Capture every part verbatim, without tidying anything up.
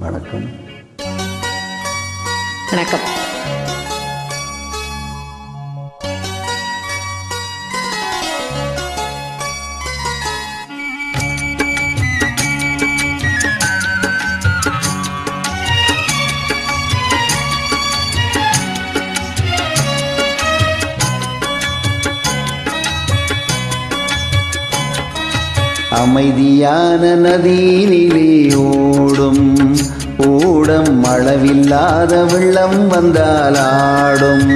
வணக்கம். வணக்கம். அமைதியான நதியினிலே ஓடும் ஓடம் அளவில்லாத வெள்ளம் வந்தால் ஆடும்.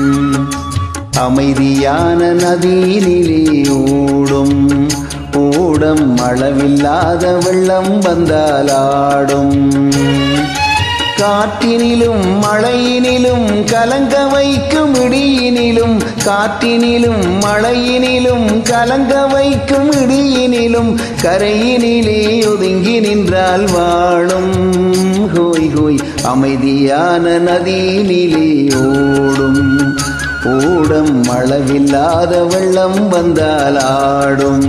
அமைதியான நதியினிலே ஓடும் ஓடம் அளவில்லாத வெள்ளம் வந்தால் ஆடும். காற்றினிலும் மழையினிலும் கலங்க வைக்கும் இடியினிலும் காற்றினிலும் மழையினிலும் கலங்க வைக்கும் இடியினிலும் கரையினிலே ஒதுங்கி நின்றால் வாழும். ஹோய் ஹோய் அமைதியான நதியினிலே ஓடும் ஓடம் அளவில்லாத வெள்ளம் வந்தால் ஆடும்.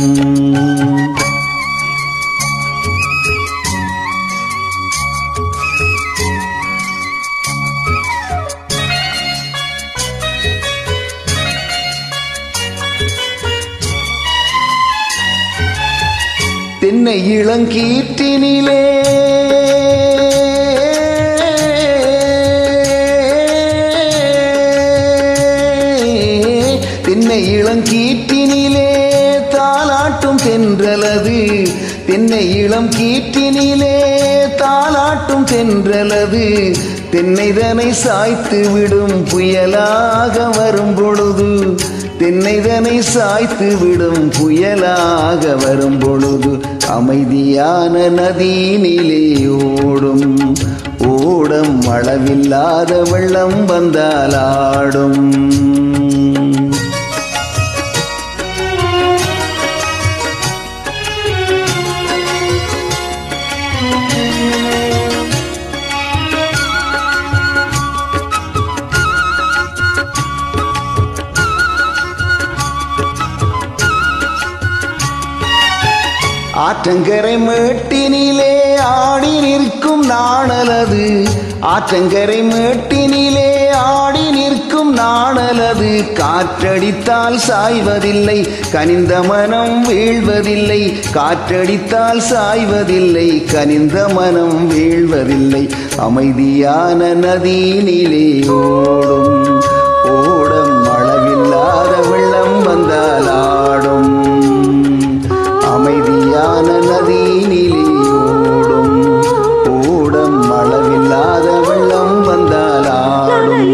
தென்னை இளங்கீற்றினிலே தென்னை இளங்கீற்றினிலே தாலாட்டும் தென்றலது. தென்னை இளம் கீற்றினிலே தாலாட்டும் தென்றலது. தென்னைதனை சாய்த்து விடும் புயலாக வரும் பொழுது தென்னைதனை சாய்த்து விடும் புயலாக வரும் பொழுது அமைதியான நதியினிலே ஓடும் ஓடம் அளவில்லாத வெள்ளம் வந்தால் ஆடும். ஆற்றங்கரை மேட்டினிலே ஆடி நிற்கும் நாணலது. ஆற்றங்கரை மேட்டினிலே ஆடி நிற்கும் நாணலது. காற்றடித்தால் சாய்வதில்லை கனிந்த மனம் வீழ்வதில்லை. காற்றடித்தால் சாய்வதில்லை கனிந்த மனம் வீழ்வதில்லை. அமைதியான நதியினிலே ஓடும் ஓடம் அளவில்லாத வெள்ளம் வந்தால் ஆடும். அமைதியான நதியினிலே ஓடும் ஓடம் அளவில்லாத வெள்ளம் வந்தால் ஆடும்.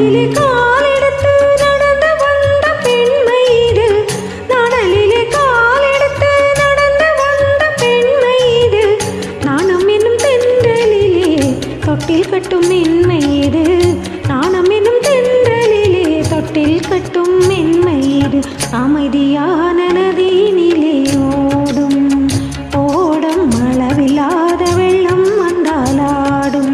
தொட்டில் கட்டும் மென்மையது நாணம் என்னும் தென்றலிலே தொட்டில் கட்டும் மென்மையது. அமைதியான நதியினிலே ஓடும் ஓடம் அளவில்லாத வெள்ளம் வந்தால் ஆடும்.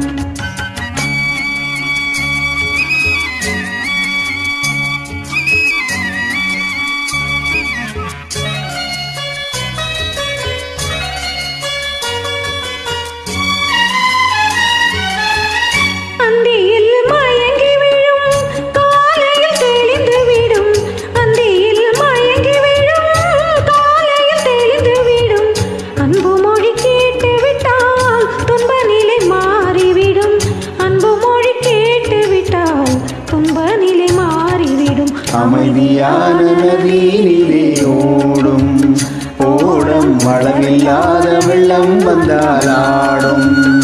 அந்தியில் மயங்கி விழும் காலையில் தெளிந்து விடும். அந்தியில் மயங்கி விழும் காலையில் தெளிந்து விடும். அன்பு மொழி கேட்டு விட்டால் துன்ப நிலை மாறிவிடும். அன்பு மொழி கேட்டு விட்டால் துன்ப நிலை மாறிவிடும். அமைதியான நதியினிலே ஓடும் ஓடம் அளவில்லாத வெள்ளம் வந்தால் ஆடும்.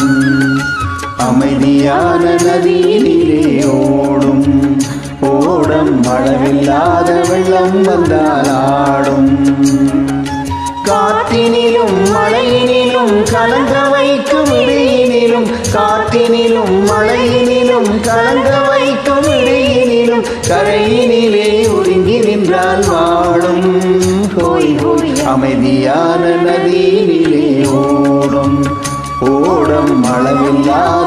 அமைதியான நதியினிலே ஓடும் ஓடம் அளவில்லாத வெள்ளம் வந்தால் ஆடும். காற்றினிலும் மழையினிலும் கலங்க வைக்கும் இடியினிலும் காற்றினிலும் மழையினிலும் கலங்க வைக்கும் இடியினிலும் கரையினிலே ஒதுங்கி நின்றால் வாழும். ஹோய் ஹோய் அமைதியான நதியினிலே ஓடும் ஓடம் அளவில்லாத